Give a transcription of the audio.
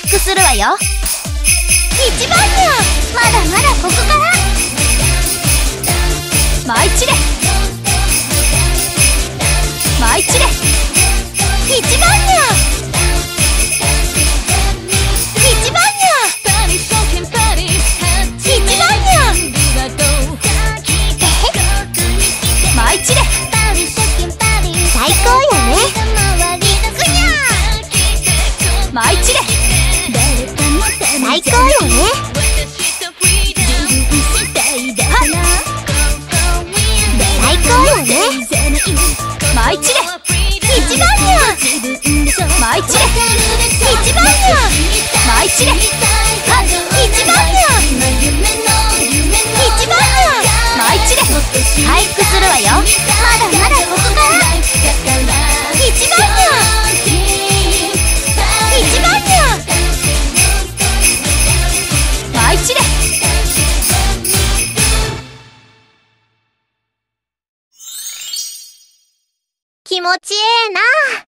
復するわよ。一番にゃ、まだまだここから舞い散れ舞い散れ。一番にゃ一番にゃ一番にゃ舞い散れ。最高よね。ぐにゃ舞い散れ。最高よね。最高よね。舞い散れ。一番にゃ舞い散れ。一番にゃ舞い散れ。あ、一番にゃ一番にゃ舞い散れ。回復するわよ。まだまだここから一番にゃ一番にゃ舞い散れ。気持ちええな。